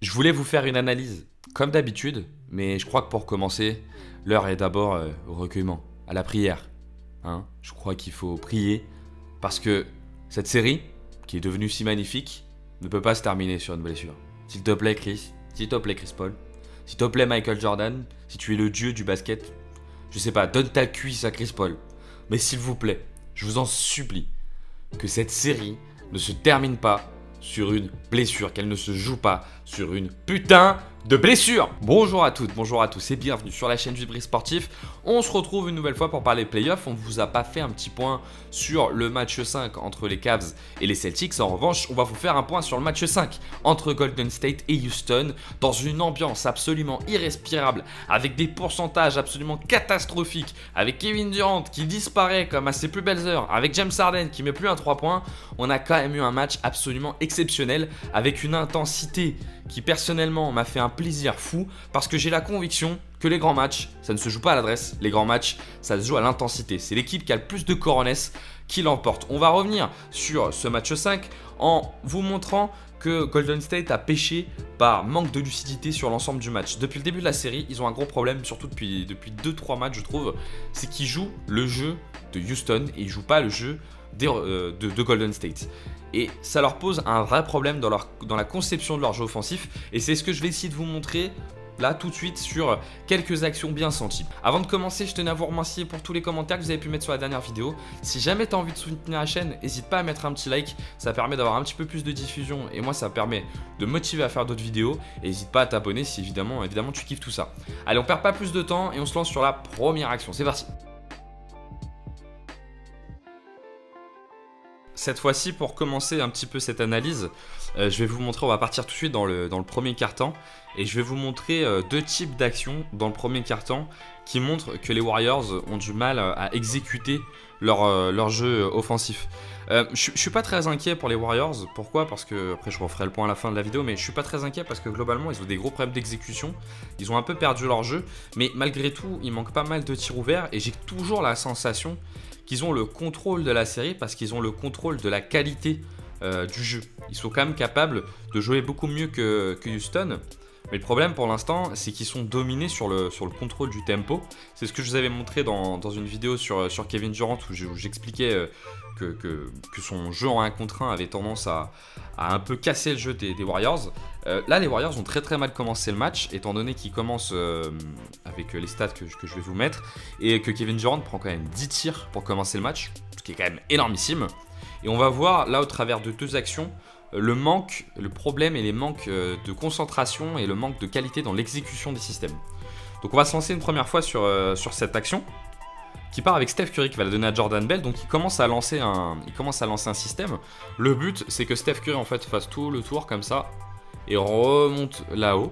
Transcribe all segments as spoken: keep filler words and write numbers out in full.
Je voulais vous faire une analyse, comme d'habitude, mais je crois que pour commencer, l'heure est d'abord euh, au recueillement, à la prière. Hein, je crois qu'il faut prier, parce que cette série, qui est devenue si magnifique, ne peut pas se terminer sur une blessure. S'il te plaît Chris, s'il te plaît Chris Paul, s'il te plaît Michael Jordan, si tu es le dieu du basket, je sais pas, donne ta cuisse à Chris Paul. Mais s'il vous plaît, je vous en supplie, que cette série ne se termine pas sur une blessure, qu'elle ne se joue pas sur une putain de blessure. Bonjour à toutes, bonjour à tous et bienvenue sur la chaîne du Bris Sportif. On se retrouve une nouvelle fois pour parler playoffs. On ne vous a pas fait un petit point sur le match cinq entre les Cavs et les Celtics. En revanche, on va vous faire un point sur le match cinq entre Golden State et Houston dans une ambiance absolument irrespirable, avec des pourcentages absolument catastrophiques, avec Kevin Durant qui disparaît comme à ses plus belles heures, avec James Harden qui met plus un trois points. On a quand même eu un match absolument exceptionnel avec une intensité qui personnellement m'a fait un plaisir fou parce que j'ai la conviction que les grands matchs, ça ne se joue pas à l'adresse, les grands matchs, ça se joue à l'intensité. C'est l'équipe qui a le plus de coronets qui l'emporte. On va revenir sur ce match cinq en vous montrant que Golden State a pêché par manque de lucidité sur l'ensemble du match. Depuis le début de la série, ils ont un gros problème, surtout depuis, depuis deux trois matchs je trouve, c'est qu'ils jouent le jeu de Houston et ils ne jouent pas le jeu des, euh, de, de Golden State. Et ça leur pose un vrai problème dans, leur, dans la conception de leur jeu offensif. Et c'est ce que je vais essayer de vous montrer là tout de suite sur quelques actions bien senties. Avant de commencer, je tenais à vous remercier pour tous les commentaires que vous avez pu mettre sur la dernière vidéo. Si jamais tu as envie de soutenir la chaîne, n'hésite pas à mettre un petit like. Ça permet d'avoir un petit peu plus de diffusion. Et moi, ça permet de me motiver à faire d'autres vidéos. Et n'hésite pas à t'abonner si évidemment, évidemment tu kiffes tout ça. Allez, on perd pas plus de temps et on se lance sur la première action. C'est parti. Cette fois-ci, pour commencer un petit peu cette analyse, euh, je vais vous montrer, on va partir tout de suite dans le, dans le premier quart-temps, et je vais vous montrer euh, deux types d'actions dans le premier quart-temps qui montrent que les Warriors ont du mal à exécuter leur, euh, leur jeu offensif. Euh, je ne suis pas très inquiet pour les Warriors, pourquoi? Parce que, après je referai le point à la fin de la vidéo, mais je suis pas très inquiet parce que globalement ils ont des gros problèmes d'exécution, ils ont un peu perdu leur jeu, mais malgré tout il manque pas mal de tirs ouverts et j'ai toujours la sensation qu'ils ont le contrôle de la série parce qu'ils ont le contrôle de la qualité euh, du jeu. Ils sont quand même capables de jouer beaucoup mieux que, que Houston. Mais le problème pour l'instant, c'est qu'ils sont dominés sur le, sur le contrôle du tempo. C'est ce que je vous avais montré dans, dans une vidéo sur, sur Kevin Durant où j'expliquais euh, que, que, que son jeu en un contre un avait tendance à, à un peu casser le jeu des, des Warriors. Euh, là, les Warriors ont très très mal commencé le match, étant donné qu'ils commencent euh, avec les stats que, que je vais vous mettre, et que Kevin Durant prend quand même dix tirs pour commencer le match, ce qui est quand même énormissime. Et on va voir là au travers de deux actions, le manque, le problème et les manques de concentration et le manque de qualité dans l'exécution des systèmes. Donc on va se lancer une première fois sur, euh, sur cette action qui part avec Steph Curry qui va la donner à Jordan Bell. Donc il commence à lancer un, il commence à lancer un système. Le but c'est que Steph Curry en fait fasse tout le tour comme ça et remonte là-haut.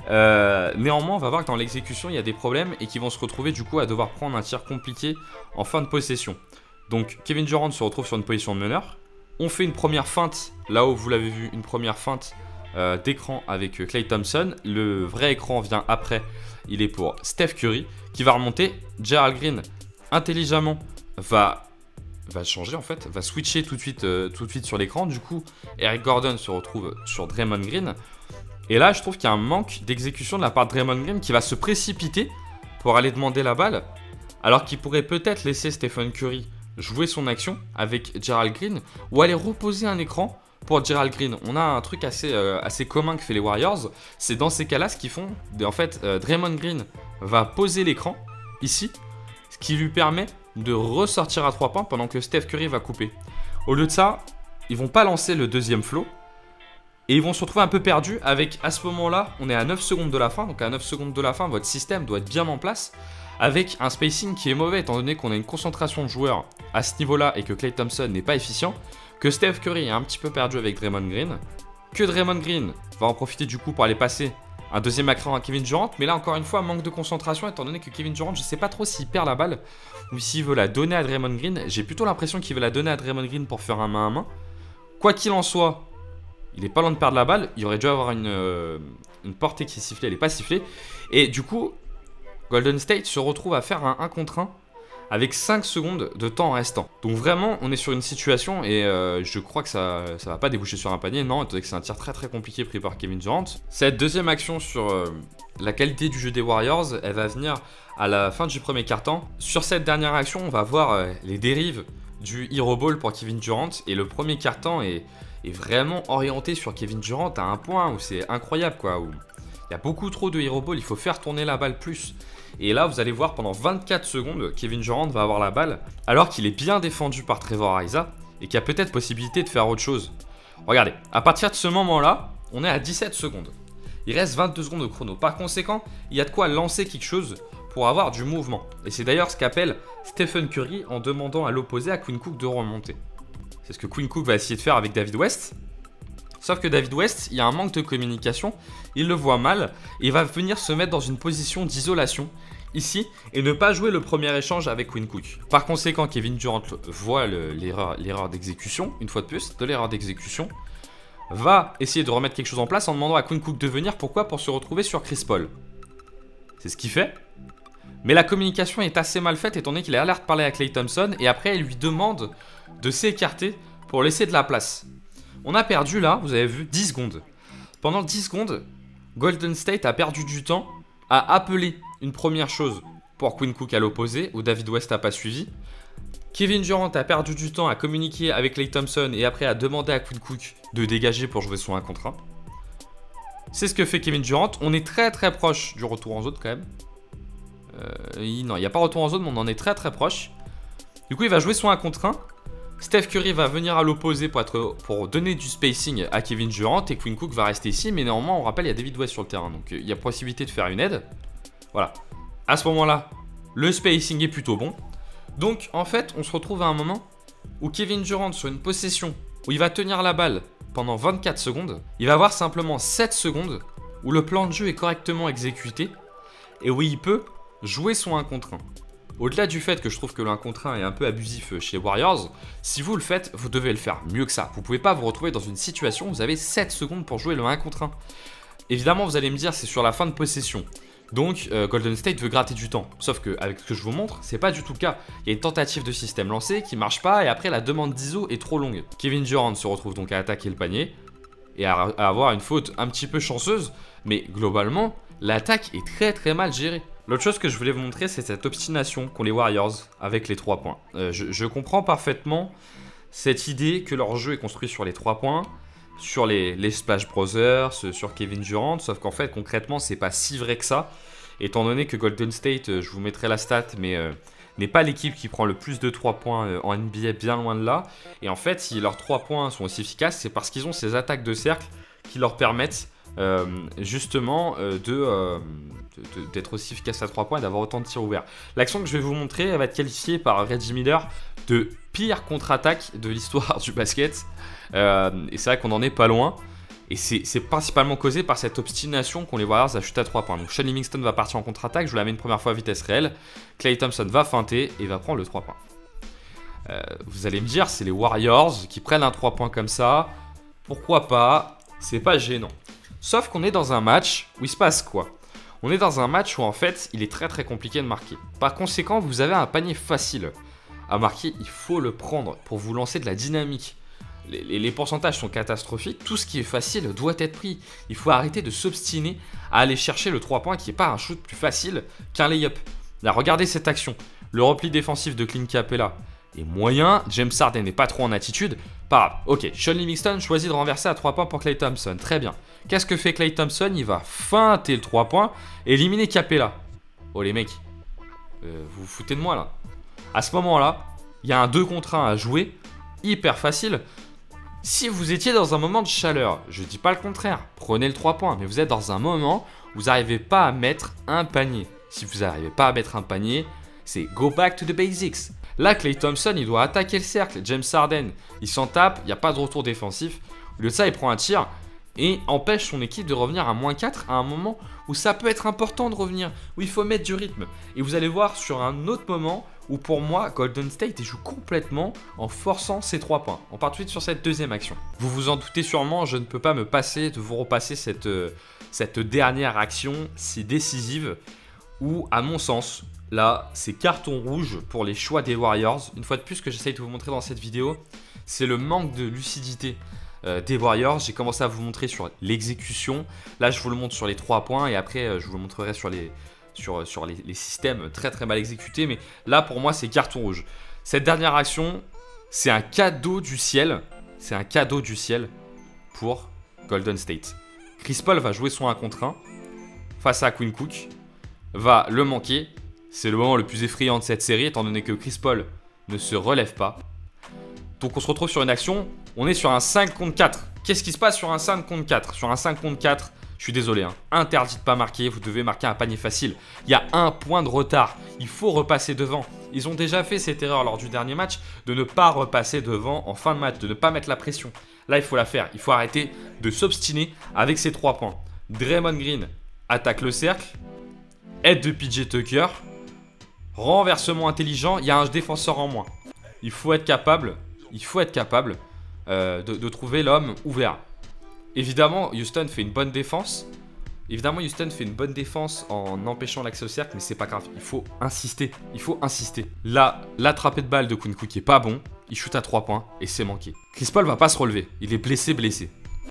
Euh, néanmoins on va voir que dans l'exécution il y a des problèmes et qu'ils vont se retrouver du coup à devoir prendre un tir compliqué en fin de possession. Donc Kevin Durant se retrouve sur une position de meneur. On fait une première feinte, là-haut vous l'avez vu, une première feinte euh, d'écran avec Klay Thompson. Le vrai écran vient après, il est pour Steph Curry qui va remonter. Gerald Green intelligemment va, va changer en fait, va switcher tout de suite, euh, tout de suite sur l'écran. Du coup, Eric Gordon se retrouve sur Draymond Green. Et là, je trouve qu'il y a un manque d'exécution de la part de Draymond Green qui va se précipiter pour aller demander la balle, alors qu'il pourrait peut-être laisser Stephen Curry jouer son action avec Gerald Green ou aller reposer un écran pour Gerald Green. On a un truc assez, euh, assez commun que fait les Warriors, c'est dans ces cas-là ce qu'ils font. En fait, euh, Draymond Green va poser l'écran ici, ce qui lui permet de ressortir à trois points pendant que Steph Curry va couper. Au lieu de ça, ils vont pas lancer le deuxième flow et ils vont se retrouver un peu perdus avec, à ce moment-là, on est à neuf secondes de la fin, donc à neuf secondes de la fin, votre système doit être bien en place, avec un spacing qui est mauvais étant donné qu'on a une concentration de joueurs à ce niveau-là et que Klay Thompson n'est pas efficient, que Steph Curry est un petit peu perdu avec Draymond Green, que Draymond Green va en profiter du coup pour aller passer un deuxième écran à Kevin Durant, mais là encore une fois manque de concentration étant donné que Kevin Durant, je sais pas trop s'il perd la balle ou s'il veut la donner à Draymond Green. J'ai plutôt l'impression qu'il veut la donner à Draymond Green pour faire un main à main. Quoi qu'il en soit, il est pas loin de perdre la balle, il aurait dû avoir une, euh, une portée qui est sifflée, elle n'est pas sifflée, et du coup Golden State se retrouve à faire un un contre un avec cinq secondes de temps restant. Donc vraiment, on est sur une situation et euh, je crois que ça ça va pas déboucher sur un panier, non, étant donné que c'est un tir très très compliqué pris par Kevin Durant. Cette deuxième action sur euh, la qualité du jeu des Warriors, elle va venir à la fin du premier quart-temps. Sur cette dernière action, on va voir euh, les dérives du Hero Ball pour Kevin Durant et le premier quart-temps est, est vraiment orienté sur Kevin Durant à un point où c'est incroyable quoi, où il y a beaucoup trop de Hero Ball, il faut faire tourner la balle plus. Et là, vous allez voir, pendant vingt-quatre secondes, Kevin Durant va avoir la balle, alors qu'il est bien défendu par Trevor Ariza, et qu'il y a peut-être possibilité de faire autre chose. Regardez, à partir de ce moment-là, on est à dix-sept secondes. Il reste vingt-deux secondes de chrono. Par conséquent, il y a de quoi lancer quelque chose pour avoir du mouvement. Et c'est d'ailleurs ce qu'appelle Stephen Curry en demandant à l'opposé à Quinn Cook de remonter. C'est ce que Quinn Cook va essayer de faire avec David West. Sauf que David West, il y a un manque de communication, il le voit mal, et il va venir se mettre dans une position d'isolation, ici, et ne pas jouer le premier échange avec Quinn Cook. Par conséquent, Kevin Durant voit l'erreur d'exécution, une fois de plus, de l'erreur d'exécution, va essayer de remettre quelque chose en place en demandant à Quinn Cook de venir, pourquoi? Pour se retrouver sur Chris Paul. C'est ce qu'il fait. Mais la communication est assez mal faite, étant donné qu'il a l'air de parler à Klay Thompson, et après, il lui demande de s'écarter pour laisser de la place. On a perdu là, vous avez vu, dix secondes. Pendant dix secondes, Golden State a perdu du temps à appeler une première chose pour Quinn Cook à l'opposé, où David West n'a pas suivi. Kevin Durant a perdu du temps à communiquer avec Klay Thompson et après à demander à Quinn Cook de dégager pour jouer son un contre un. C'est ce que fait Kevin Durant. On est très très proche du retour en zone quand même. Euh, non, il n'y a pas retour en zone, mais on en est très très proche. Du coup, il va jouer son un contre un. Steph Curry va venir à l'opposé pour, être, pour donner du spacing à Kevin Durant et Quinn Cook va rester ici. Mais néanmoins, on rappelle, il y a David West sur le terrain. Donc, il y a possibilité de faire une aide. Voilà. À ce moment-là, le spacing est plutôt bon. Donc, en fait, on se retrouve à un moment où Kevin Durant, sur une possession où il va tenir la balle pendant vingt-quatre secondes, il va avoir simplement sept secondes où le plan de jeu est correctement exécuté et où il peut jouer son un contre un. Au-delà du fait que je trouve que le un contre un est un peu abusif chez Warriors, si vous le faites, vous devez le faire mieux que ça. Vous ne pouvez pas vous retrouver dans une situation où vous avez sept secondes pour jouer le un contre un. Évidemment, vous allez me dire, c'est sur la fin de possession. Donc, euh, Golden State veut gratter du temps. Sauf qu'avec ce que je vous montre, c'est pas du tout le cas. Il y a une tentative de système lancée qui marche pas et après, la demande d'I S O est trop longue. Kevin Durant se retrouve donc à attaquer le panier et à, à avoir une faute un petit peu chanceuse. Mais globalement, l'attaque est très très mal gérée. L'autre chose que je voulais vous montrer, c'est cette obstination qu'ont les Warriors avec les trois points. Euh, je, je comprends parfaitement cette idée que leur jeu est construit sur les trois points, sur les, les Splash Brothers, sur Kevin Durant, sauf qu'en fait, concrètement, c'est pas si vrai que ça, étant donné que Golden State, je vous mettrai la stat, mais euh, n'est pas l'équipe qui prend le plus de trois points euh, en N B A, bien loin de là. Et en fait, si leurs trois points sont aussi efficaces, c'est parce qu'ils ont ces attaques de cercle qui leur permettent euh, justement euh, de... Euh, d'être aussi efficace à trois points et d'avoir autant de tirs ouverts. L'action que je vais vous montrer, elle va être qualifiée par Reggie Miller de pire contre-attaque de l'histoire du basket. Euh, et c'est vrai qu'on en est pas loin. Et c'est principalement causé par cette obstination qu'ont les Warriors à chuter à trois points. Donc Sean Livingston va partir en contre-attaque, je vous la mets une première fois à vitesse réelle. Klay Thompson va feinter et va prendre le trois points. Euh, vous allez me dire, c'est les Warriors qui prennent un trois points comme ça. Pourquoi pas? C'est pas gênant. Sauf qu'on est dans un match où il se passe quoi? On est dans un match où en fait, il est très très compliqué de marquer. Par conséquent, vous avez un panier facile à marquer, il faut le prendre pour vous lancer de la dynamique. Les, les, les pourcentages sont catastrophiques, tout ce qui est facile doit être pris. Il faut arrêter de s'obstiner à aller chercher le trois points qui n'est pas un shoot plus facile qu'un lay-up. Là, regardez cette action. Le repli défensif de Clint Capella est moyen, James Harden n'est pas trop en attitude. Pas grave. Ok, Sean Livingston choisit de renverser à trois points pour Klay Thompson. Très bien. Qu'est-ce que fait Klay Thompson? Il va feinter le trois points et éliminer Capella. Oh les mecs, euh, vous vous foutez de moi là. À ce moment-là, il y a un deux contre un à jouer, hyper facile. Si vous étiez dans un moment de chaleur, je dis pas le contraire, prenez le trois points, mais vous êtes dans un moment où vous n'arrivez pas à mettre un panier. Si vous n'arrivez pas à mettre un panier, c'est go back to the basics. Là, Klay Thompson, il doit attaquer le cercle. James Harden, il s'en tape, il n'y a pas de retour défensif. Au lieu de ça, il prend un tir et empêche son équipe de revenir à moins quatre à un moment où ça peut être important de revenir, où il faut mettre du rythme. Et vous allez voir sur un autre moment où pour moi, Golden State joue complètement en forçant ses trois points. On part tout de suite sur cette deuxième action. Vous vous en doutez sûrement, je ne peux pas me passer de vous repasser cette, euh, cette dernière action si décisive où, à mon sens, Là, c'est carton rouge pour les choix des Warriors. Une fois de plus, ce que j'essaye de vous montrer dans cette vidéo, c'est le manque de lucidité euh, des Warriors. J'ai commencé à vous montrer sur l'exécution. Là, je vous le montre sur les trois points et après, euh, je vous le montrerai sur les, sur, sur les, les systèmes très très mal exécutés. Mais là, pour moi, c'est carton rouge. Cette dernière action, c'est un cadeau du ciel. C'est un cadeau du ciel pour Golden State. Chris Paul va jouer son un contre un face à Quinn Cook. Va le manquer. C'est le moment le plus effrayant de cette série, étant donné que Chris Paul ne se relève pas. Donc on se retrouve sur une action. On est sur un cinq contre quatre. Qu'est-ce qui se passe sur un cinq contre quatre? Sur un cinq contre quatre, je suis désolé, hein, interdit de pas marquer. Vous devez marquer un panier facile. Il y a un point de retard. Il faut repasser devant. Ils ont déjà fait cette erreur lors du dernier match de ne pas repasser devant en fin de match, de ne pas mettre la pression. Là, il faut la faire. Il faut arrêter de s'obstiner avec ces trois points. Draymond Green attaque le cercle. Aide de P J Tucker. Renversement intelligent. Il y a un défenseur en moins. Il faut être capable, il faut être capable euh, de, de trouver l'homme ouvert. Évidemment, Houston fait une bonne défense. Évidemment, Houston fait une bonne défense en empêchant l'accès au cercle, mais c'est pas grave. Il faut insister. Il faut insister. Là, l'attrapé de balle de Quinn Cook est pas bon. Il shoot à trois points et c'est manqué. Chris Paul va pas se relever. Il est blessé, blessé.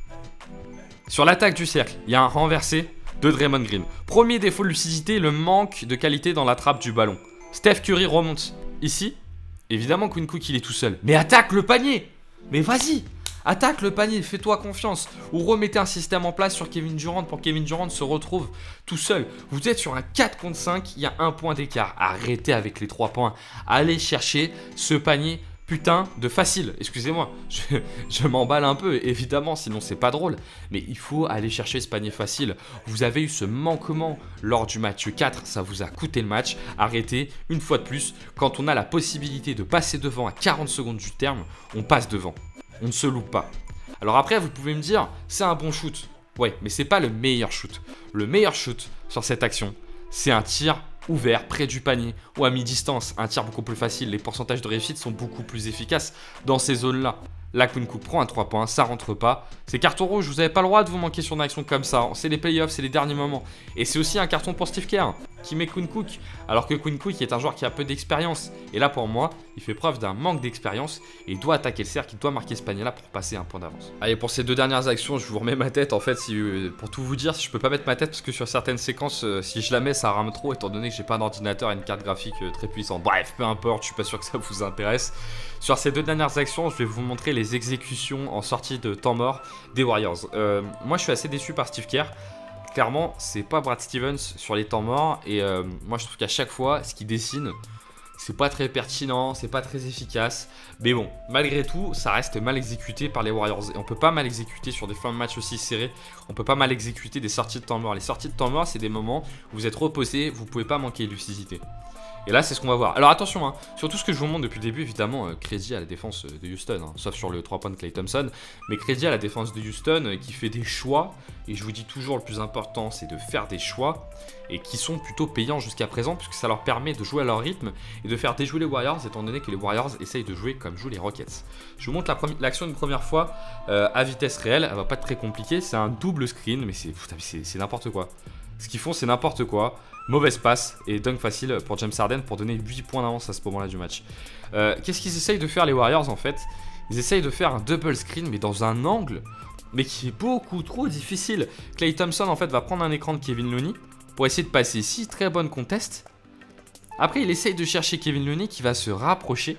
Sur l'attaque du cercle, il y a un renversé de Draymond Green. Premier défaut de lucidité, le manque de qualité dans la trappe du ballon. Steph Curry remonte ici. Évidemment, Quinn Cook, il est tout seul. Mais attaque le panier! Mais vas-y! Attaque le panier, fais-toi confiance. Ou remettez un système en place sur Kevin Durant pour que Kevin Durant se retrouve tout seul. Vous êtes sur un quatre contre cinq, il y a un point d'écart. Arrêtez avec les trois points. Allez chercher ce panier putain de facile. Excusez-moi, je, je m'emballe un peu, évidemment, sinon c'est pas drôle. Mais il faut aller chercher ce panier facile. Vous avez eu ce manquement lors du match quatre, ça vous a coûté le match. Arrêtez, une fois de plus, quand on a la possibilité de passer devant à quarante secondes du terme, on passe devant. On ne se loupe pas. Alors après, vous pouvez me dire, c'est un bon shoot. Ouais, mais c'est pas le meilleur shoot. Le meilleur shoot sur cette action, c'est un tir ouvert près du panier ou à mi-distance. Un tir beaucoup plus facile. Les pourcentages de réussite sont beaucoup plus efficaces dans ces zones-là. Là, Quinn Cook prend un trois points, ça rentre pas. C'est carton rouge, vous n'avez pas le droit de vous manquer sur une action comme ça. C'est les playoffs, c'est les derniers moments. Et c'est aussi un carton pour Steve Kerr qui met Quinn Cook. Alors que Quinn Cook est un joueur qui a peu d'expérience. Et là, pour moi, il fait preuve d'un manque d'expérience. Et il doit attaquer le cercle, il doit marquer ce panier-là pour passer un point d'avance. Allez, pour ces deux dernières actions, je vous remets ma tête. En fait, si, pour tout vous dire, je peux pas mettre ma tête parce que sur certaines séquences, si je la mets, ça rame trop. Étant donné que j'ai pas d'ordinateur et une carte graphique très puissante. Bref, peu importe, je suis pas sûr que ça vous intéresse. Sur ces deux dernières actions, je vais vous montrer les exécutions en sortie de temps mort des Warriors. Euh, moi, je suis assez déçu par Steve Kerr. Clairement, c'est pas Brad Stevens sur les temps morts. Et euh, moi, je trouve qu'à chaque fois, ce qu'il dessine, c'est pas très pertinent, c'est pas très efficace. Mais bon, malgré tout, ça reste mal exécuté par les Warriors. Et on peut pas mal exécuter sur des fins de match aussi serrés. On peut pas mal exécuter des sorties de temps mort. Les sorties de temps mort, c'est des moments où vous êtes reposé, vous pouvez pas manquer de lucidité. Et là, c'est ce qu'on va voir. Alors attention, hein, sur tout ce que je vous montre depuis le début, évidemment, euh, crédit à la défense de Houston, hein, sauf sur le trois points de Klay Thompson, mais crédit à la défense de Houston euh, qui fait des choix, et je vous dis toujours, le plus important, c'est de faire des choix, et qui sont plutôt payants jusqu'à présent, puisque ça leur permet de jouer à leur rythme, et de faire déjouer les Warriors, étant donné que les Warriors essayent de jouer comme jouent les Rockets. Je vous montre l'action une première fois euh, à vitesse réelle, elle va pas être très compliquée, c'est un double screen, mais c'est n'importe quoi. Ce qu'ils font, c'est n'importe quoi. Mauvaise passe et dunk facile pour James Harden pour donner huit points d'avance à ce moment-là du match. Euh, Qu'est-ce qu'ils essayent de faire les Warriors en fait? Ils essayent de faire un double screen mais dans un angle mais qui est beaucoup trop difficile. Klay Thompson en fait va prendre un écran de Kevin Looney pour essayer de passer ici. Très bonne contest. Après il essaye de chercher Kevin Looney qui va se rapprocher.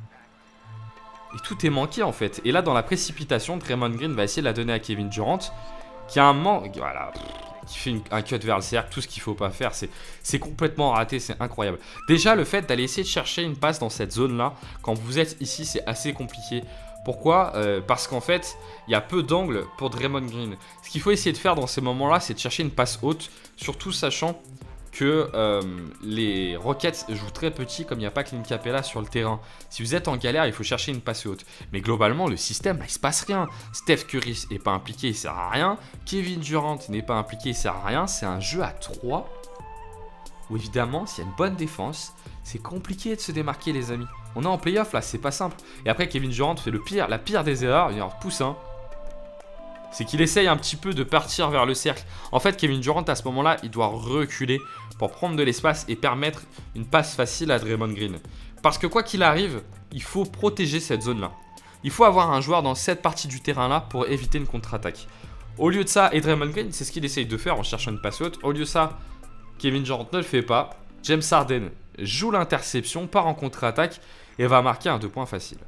Et tout est manqué en fait. Et là dans la précipitation, Draymond Green va essayer de la donner à Kevin Durant qui a un manque. Voilà. Qui fait une, un cut vers le cercle, tout ce qu'il ne faut pas faire, c'est complètement raté, c'est incroyable. Déjà, le fait d'aller essayer de chercher une passe dans cette zone-là, quand vous êtes ici, c'est assez compliqué. Pourquoi? euh, Parce qu'en fait, il y a peu d'angles pour Draymond Green. Ce qu'il faut essayer de faire dans ces moments-là, c'est de chercher une passe haute, surtout sachant que euh, les Rockets jouent très petit comme il n'y a pas Clint Capella sur le terrain. Si vous êtes en galère, il faut chercher une passe haute. Mais globalement, le système, bah, il ne se passe rien. Steph Curry n'est pas impliqué, il ne sert à rien. Kevin Durant n'est pas impliqué, il ne sert à rien. C'est un jeu à trois où évidemment, s'il y a une bonne défense, c'est compliqué de se démarquer, les amis. On est en playoff là, c'est pas simple. Et après, Kevin Durant fait le pire, la pire des erreurs. Il en repousse un. c'est qu'il essaye un petit peu de partir vers le cercle. En fait, Kevin Durant, à ce moment-là, il doit reculer pour prendre de l'espace et permettre une passe facile à Draymond Green. Parce que quoi qu'il arrive, il faut protéger cette zone-là. Il faut avoir un joueur dans cette partie du terrain-là pour éviter une contre-attaque. Au lieu de ça, et Draymond Green, c'est ce qu'il essaye de faire en cherchant une passe haute. Au lieu de ça, Kevin Durant ne le fait pas. James Harden joue l'interception, part en contre-attaque et va marquer un deux points facile.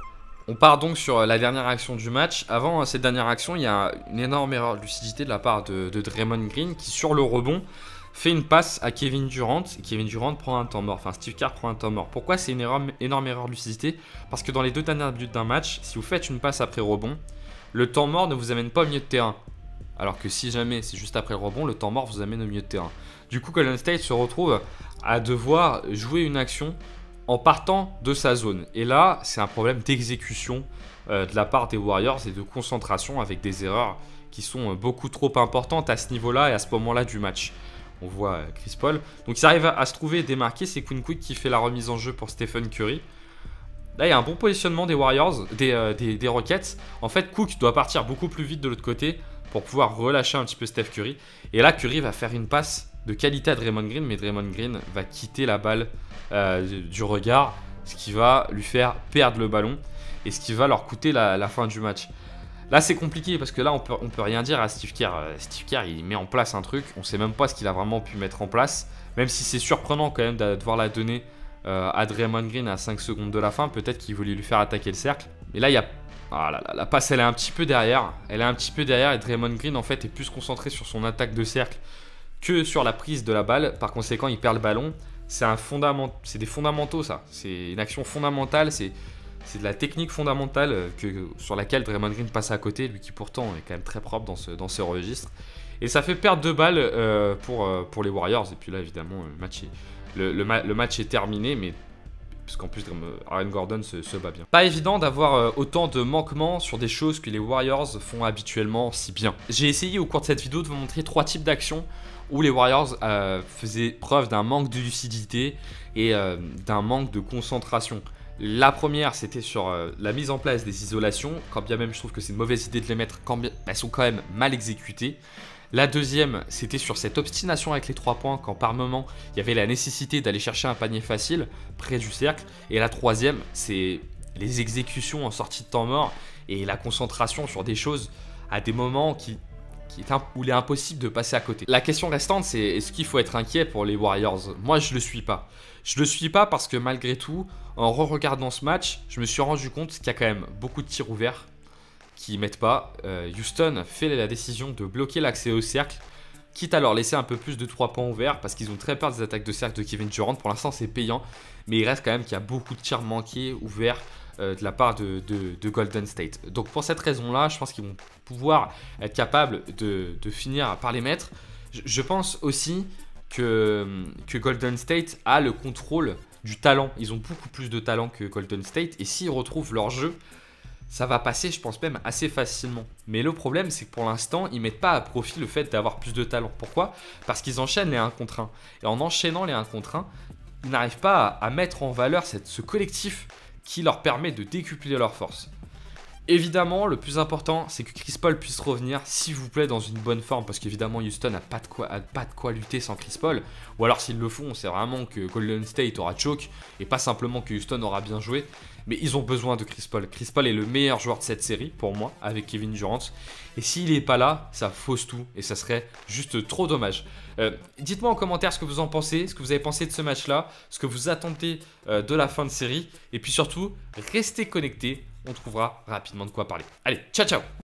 On part donc sur la dernière action du match. Avant cette dernière action, il y a une énorme erreur de lucidité de la part de, de Draymond Green qui, sur le rebond, fait une passe à Kevin Durant. Et Kevin Durant prend un temps mort. Enfin, Steve Kerr prend un temps mort. Pourquoi c'est une énorme, énorme erreur de lucidité? Parce que dans les deux dernières minutes d'un match, si vous faites une passe après rebond, le temps mort ne vous amène pas au milieu de terrain. Alors que si jamais c'est juste après le rebond, le temps mort vous amène au milieu de terrain. Du coup, Golden State se retrouve à devoir jouer une action en partant de sa zone. Et là, c'est un problème d'exécution euh, de la part des Warriors et de concentration avec des erreurs qui sont beaucoup trop importantes à ce niveau-là et à ce moment-là du match. On voit euh, Chris Paul. Donc il arrive à, à se trouver démarqué. C'est Quinn Cook qui fait la remise en jeu pour Stephen Curry. Là, il y a un bon positionnement des Warriors, des, euh, des, des Rockets. En fait, Cook doit partir beaucoup plus vite de l'autre côté pour pouvoir relâcher un petit peu Steph Curry. Et là, Curry va faire une passe de qualité à Draymond Green, mais Draymond Green va quitter la balle euh, du regard, ce qui va lui faire perdre le ballon et ce qui va leur coûter la, la fin du match. Là, c'est compliqué parce que là, on peut, on peut rien dire à Steve Kerr. Euh, Steve Kerr, il met en place un truc, on sait même pas ce qu'il a vraiment pu mettre en place, même si c'est surprenant quand même de devoir la donner euh, à Draymond Green à cinq secondes de la fin. Peut-être qu'il voulait lui faire attaquer le cercle. Mais là, il y a Ah là là, la passe elle est un petit peu derrière, elle est un petit peu derrière et Draymond Green en fait est plus concentré sur son attaque de cercle que sur la prise de la balle. Par conséquent, il perd le ballon. C'est un fondament, c'est des fondamentaux ça. C'est une action fondamentale, c'est c'est de la technique fondamentale que, sur laquelle Draymond Green passe à côté, lui qui pourtant est quand même très propre dans ce, dans ce registre. Et ça fait perdre deux balles euh, pour, euh, pour les Warriors. Et puis là évidemment le match est, le, le, le match est terminé, mais parce qu'en plus Aaron Gordon se, se bat bien. Pas évident d'avoir euh, autant de manquements sur des choses que les Warriors font habituellement si bien. J'ai essayé au cours de cette vidéo de vous montrer trois types d'actions où les Warriors euh, faisaient preuve d'un manque de lucidité et euh, d'un manque de concentration. La première, c'était sur euh, la mise en place des isolations, quand bien même je trouve que c'est une mauvaise idée de les mettre, quand bien elles sont quand même mal exécutées. La deuxième, c'était sur cette obstination avec les trois points, quand par moment, il y avait la nécessité d'aller chercher un panier facile près du cercle. Et la troisième, c'est les exécutions en sortie de temps mort et la concentration sur des choses à des moments qui, qui est où il est impossible de passer à côté. La question restante, c'est est-ce qu'il faut être inquiet pour les Warriors? Moi, je ne le suis pas. Je ne le suis pas parce que malgré tout, en re-regardant ce match, je me suis rendu compte qu'il y a quand même beaucoup de tirs ouverts qui mettent pas. Euh, Houston fait la décision de bloquer l'accès au cercle, quitte à leur laisser un peu plus de trois points ouverts parce qu'ils ont très peur des attaques de cercle de Kevin Durant. Pour l'instant, c'est payant, mais il reste quand même qu'il y a beaucoup de tirs manqués ouverts euh, de la part de, de, de Golden State. Donc pour cette raison-là, je pense qu'ils vont pouvoir être capables de, de finir par les mettre. Je, je pense aussi que, que Golden State a le contrôle du talent. Ils ont beaucoup plus de talent que Golden State et s'ils retrouvent leur jeu, ça va passer, je pense même, assez facilement. Mais le problème, c'est que pour l'instant, ils ne mettent pas à profit le fait d'avoir plus de talent. Pourquoi? Parce qu'ils enchaînent les un contre un. Et en enchaînant les un contre un, ils n'arrivent pas à, à mettre en valeur cette, ce collectif qui leur permet de décupler leur force. Évidemment, le plus important, c'est que Chris Paul puisse revenir, s'il vous plaît, dans une bonne forme. Parce qu'évidemment, Houston n'a pas, pas de quoi lutter sans Chris Paul. Ou alors, s'ils le font, c'est vraiment que Golden State aura choke. Et pas simplement que Houston aura bien joué. Mais ils ont besoin de Chris Paul. Chris Paul est le meilleur joueur de cette série, pour moi, avec Kevin Durant. Et s'il n'est pas là, ça fausse tout. Et ça serait juste trop dommage. Euh, Dites-moi en commentaire ce que vous en pensez, ce que vous avez pensé de ce match-là, ce que vous attendez euh, de la fin de série. Et puis surtout, restez connectés. On trouvera rapidement de quoi parler. Allez, ciao ciao!